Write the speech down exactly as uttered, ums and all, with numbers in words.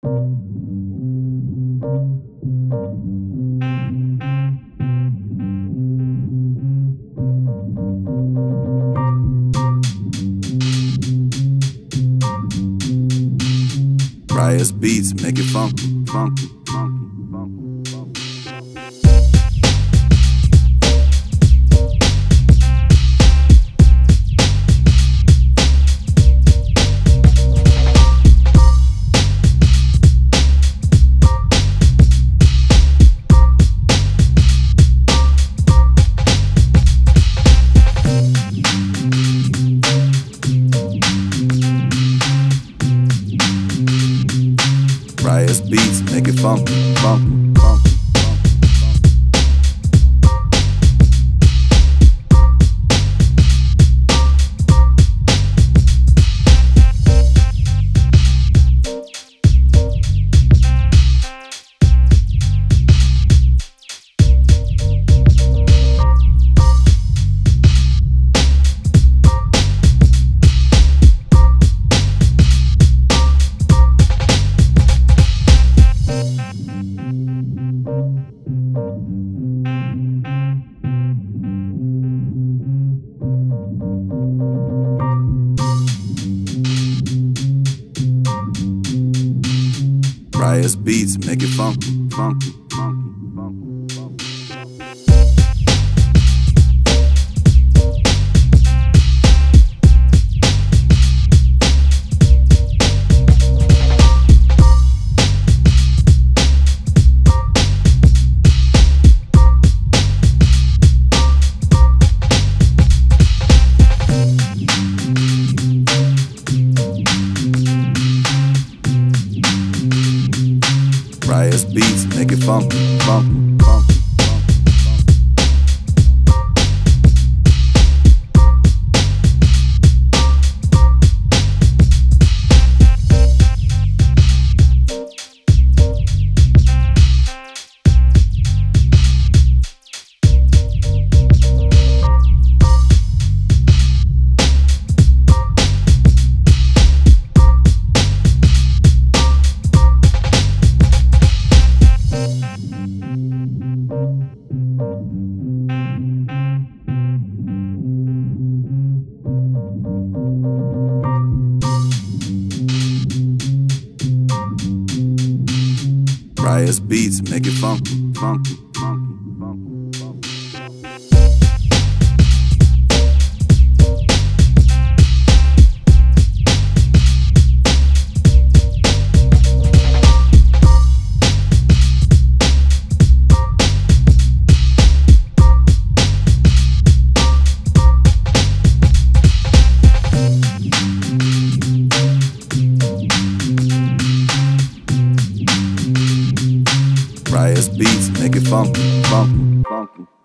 Riot's beats make it funky, funky, funky. Riot's beats make it funky, funky, funky. Riot's beats make it funky, funky, funky, funky, funky. Riot's beats make it funky, funky, funky. Riot's beats make it funky, funky, funky, funky, funky. Riot's beats make it funky, funky, funky.